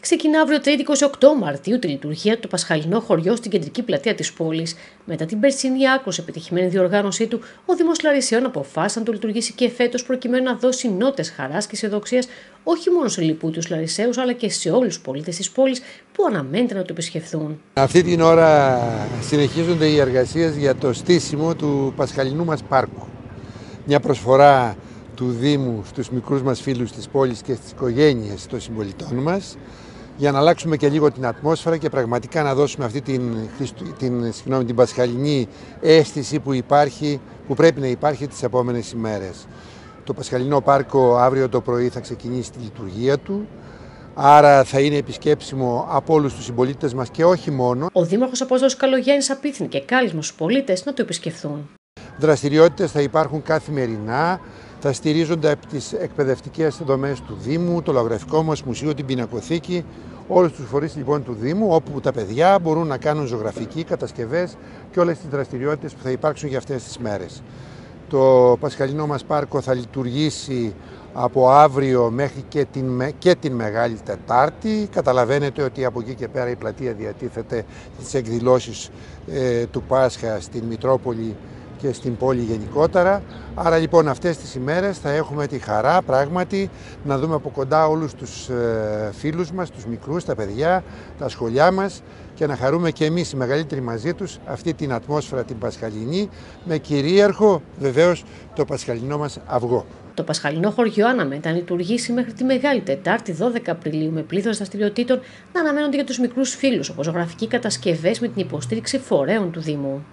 Ξεκινά αύριο 3η 28 Μαρτίου τη λειτουργία του Πασχαλινό χωριό στην κεντρική πλατεία της πόλης. Μετά την περσινή άκρως επιτυχημένη διοργάνωσή του, ο Δήμος Λαρισαίων αποφάσισε να το λειτουργήσει και φέτος προκειμένου να δώσει νότες χαράς και αισιοδοξίας όχι μόνο σε λιπούτιους Λαρισαίους αλλά και σε όλους τους πολίτες της πόλης που αναμένεται να το επισκεφθούν. Αυτή την ώρα συνεχίζονται οι εργασίες για το στήσιμο του Πασχαλινού μας πάρκου. Μια προσφορά του Δήμου στους μικρούς μας φίλους της πόλης και στις οικογένειες των συμπολιτών μας, για να αλλάξουμε και λίγο την ατμόσφαιρα και πραγματικά να δώσουμε αυτή την πασχαλινή αίσθηση που πρέπει να υπάρχει τις επόμενες ημέρες. Το Πασχαλινό Πάρκο αύριο το πρωί θα ξεκινήσει τη λειτουργία του, άρα θα είναι επισκέψιμο από όλους τους συμπολίτες μας και όχι μόνο. Ο Δήμαρχος Απόστολος Καλογιάννης απίθυνε και κάλεσμα στους πολίτες να το επισκεφθούν. Δραστηριότητες θα υπάρχουν καθημερινά, θα στηρίζονται από τις εκπαιδευτικές δομές του Δήμου, το λαογραφικό μας μουσείο, την πινακοθήκη, όλους τους φορείς λοιπόν του Δήμου, όπου τα παιδιά μπορούν να κάνουν ζωγραφική, κατασκευές και όλες τις δραστηριότητες που θα υπάρξουν για αυτές τις μέρες. Το Πασχαλινό μας πάρκο θα λειτουργήσει από αύριο μέχρι και την Μεγάλη Τετάρτη. Καταλαβαίνετε ότι από εκεί και πέρα η πλατεία διατίθεται στις εκδηλώσεις του Πάσχα στην Μητρόπολη και στην πόλη γενικότερα. Άρα λοιπόν αυτές τις ημέρες θα έχουμε τη χαρά πράγματι να δούμε από κοντά όλους τους φίλους μας, τους μικρούς, τα παιδιά, τα σχολιά μας και να χαρούμε και εμείς οι μεγαλύτεροι μαζί τους αυτή την ατμόσφαιρα την πασχαλινή με κυρίαρχο βεβαίως το πασχαλινό μας αυγό. Το Πασχαλινό χωριό αναμένεται να λειτουργήσει μέχρι τη Μεγάλη Τετάρτη 12 Απριλίου με πλήθος δραστηριοτήτων να αναμένονται για τους μικρούς φίλους όπως ζωγραφικοί κατασκευές με την υποστήριξη φορέων του Δήμου.